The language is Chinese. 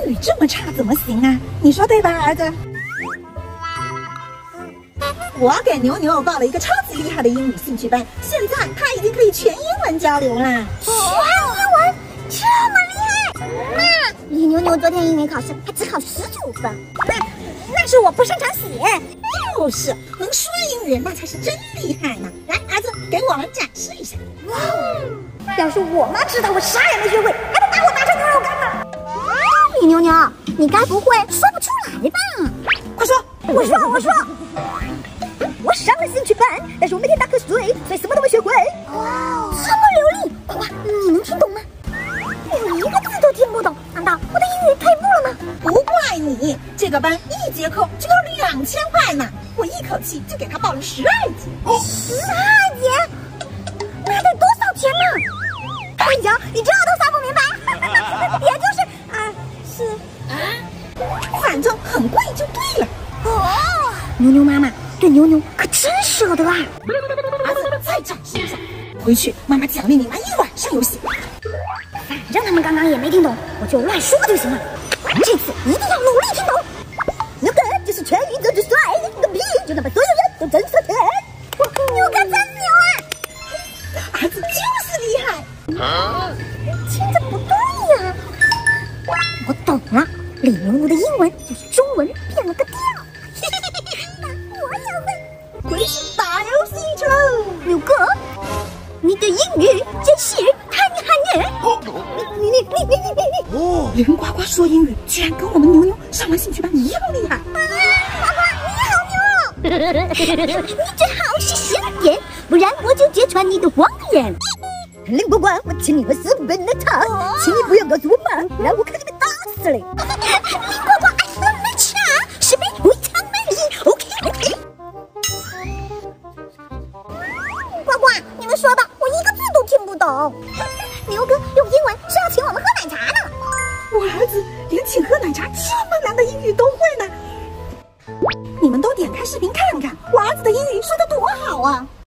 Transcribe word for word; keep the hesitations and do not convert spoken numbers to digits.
英语这么差怎么行啊？你说对吧，儿子？我给牛牛报了一个超级厉害的英语兴趣班，现在他已经可以全英文交流啦。 全英文这么厉害？妈，李牛牛昨天英语考试还只考十九分，那那是我不擅长写。 就是，能说英语那才是真厉害呢。来，儿子，给我们展示一下。 哇，要是我妈知道我啥也没学会，还得把我打成牛肉干呢。李牛牛，你该不会说不出来吧？ 快说！ 我说，我说。我上了兴趣班，但是我每天打瞌睡，所以什么都没学会。哇，这么流利，呱呱，你能听懂吗？我一个字都听不懂，难道我的英语退步了吗？ 不怪你，这个班一节课就要两千块呢，我一口气就给他报了十二节。 十二节？那得多少钱呢？大脚，你这都算不明白，也就是啊，是啊，反正很贵就对了。 哦，牛牛妈妈对牛牛可真舍得啊！ 儿子，再展示一下，回去妈妈奖励你玩一晚上游戏。 反正他们刚刚也没听懂，我就乱说就行了。这次一定要努力听懂。牛哥就是全宇宙最帅，个屁就能把所有人都震慑起来。牛哥真牛啊！ 儿子就是厉害。 啊，听着不对呀、啊。我懂了，李牛牛的英文就是中文变了个调。我也会。 回去打游戏去喽。 牛哥，你的英语真是太厉害了！哦，你你你你你你你！ 哦，人呱呱说英语居然跟我们牛牛上完兴趣班一样厉害。 啊，呱呱你好牛！你最好是闲点，不然我就揭穿你的谎言。林呱呱，我请你们私奔了他，请你不要告诉我妈，不然我可就被打死了。林呱呱，I love the cha， 士兵非常满意。OK OK。呱呱，你们说的我一个字都听不懂。牛哥用英文是要请我们喝奶茶呢。 我儿子连请喝奶茶这么难的英语都会呢。你们都点开视频看看，我儿子的英语说得多好啊！